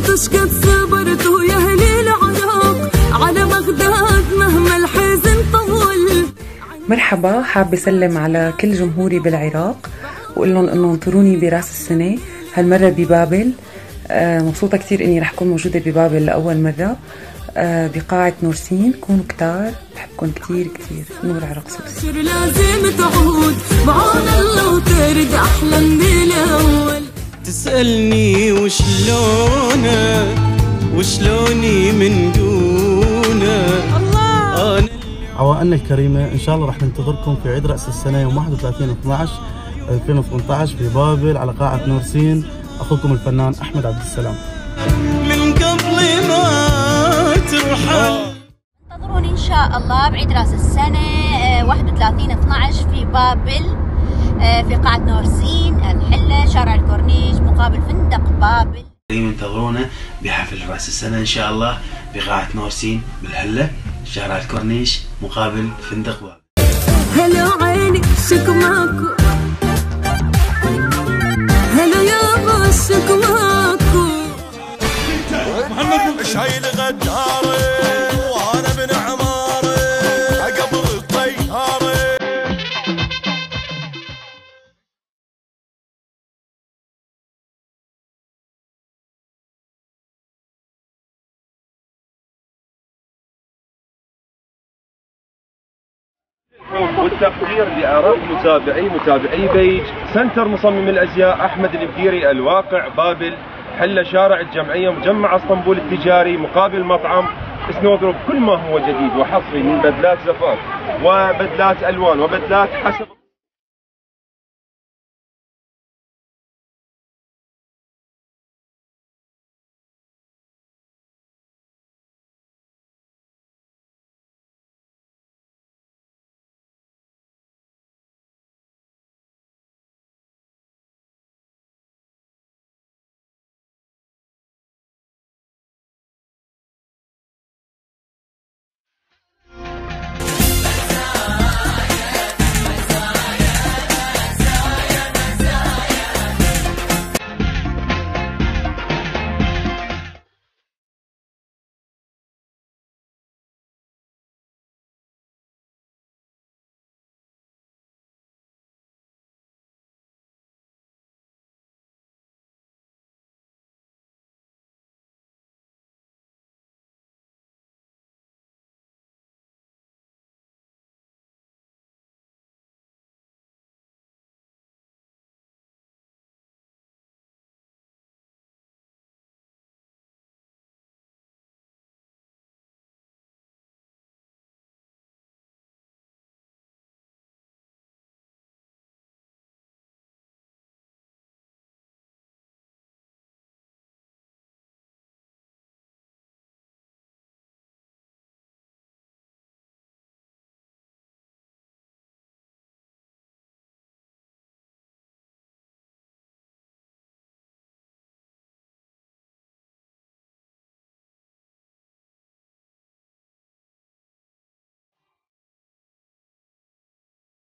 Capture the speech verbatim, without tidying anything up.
صبرتش قد صبرت ويا اهلي العراق على بغداد مهما الحزن طول. مرحبا، حابة سلم على كل جمهوري بالعراق وقول لهم انه انطروني براس السنة هالمرة ببابل. آه مبسوطة كتير اني رح كون موجودة ببابل لأول مرة آه بقاعة نورسين. كونوا كتار، بحبكم كتير كتير. نور عراق سوسي. لازم تعود معانا الله وترد احلى من الاول. تسألني وشلونه وشلوني من دونه الله. عوائلنا الكريمة إن شاء الله رح ننتظركم في عيد رأس السنة يوم واحد وثلاثين اثنعش ألفين وثمانية عشر في بابل على قاعة نورسين. أخوكم الفنان أحمد عبد السلام. من قبل ما ترحل انتظروني إن شاء الله بعيد رأس السنة واحد وثلاثين اثنعش في بابل في قاعة نورسين الحلة شارع الكورنيش مقابل فندق بابل. انتظرونا بحفل رأس السنة إن شاء الله بقاعة نورسين بالحلة شارع الكورنيش مقابل فندق بابل. هلا عيني شك ماكو، هلا يابا شك ماكو. محمد شايل غداري وانا من عماري قبل الطياري. والتقدير لآراء متابعي متابعي بيج سنتر مصمم الازياء احمد البديري الواقع بابل حل شارع الجمعيه مجمع اسطنبول التجاري مقابل مطعم سنو جروب. كل ما هو جديد وحصري من بدلات زفاف وبدلات الوان وبدلات حسب